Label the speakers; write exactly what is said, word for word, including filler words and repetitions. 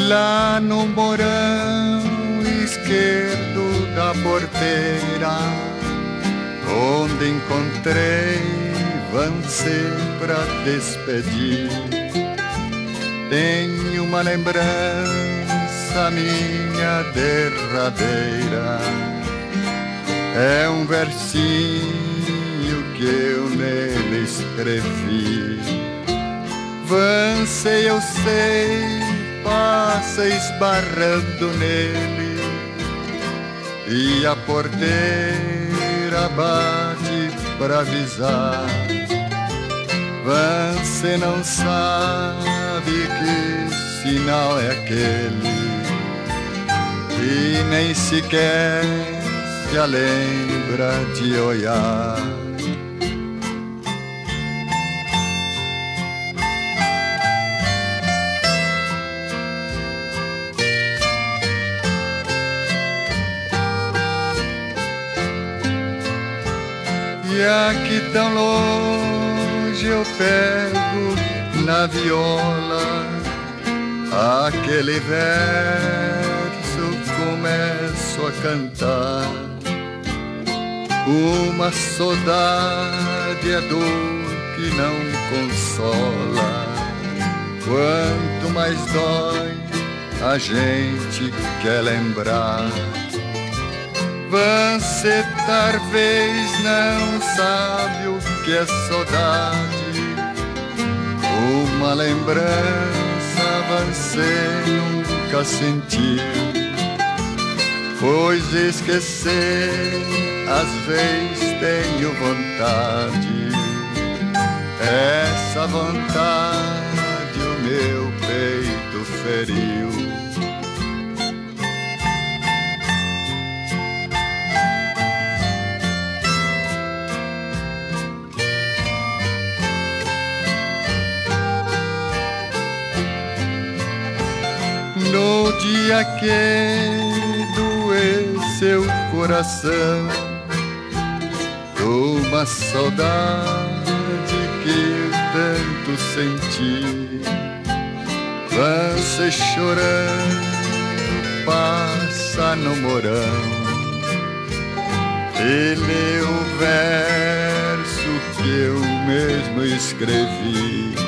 Speaker 1: Lá no morão esquerdo da porteira, onde encontrei você pra despedir, tenho uma lembrança minha derradeira. É um versinho que eu nele escrevi. Você, eu sei, passa esbarrando nele, e a porteira bate pra avisar. Você não sabe que sinal é aquele, e nem sequer se lembra de olhar. E aqui tão longe eu pego na viola aquele verso, começo a cantar. Uma saudade é dor que não consola, quanto mais dói a gente quer lembrar. Você talvez não sabe o que é saudade, uma lembrança você nunca sentiu, pois esquecer às vezes tenho vontade. Essa vontade o meu peito feriu. No dia que doeu seu coração, uma saudade que eu tanto senti, você chorando passa no morão e lê o verso que eu mesmo escrevi.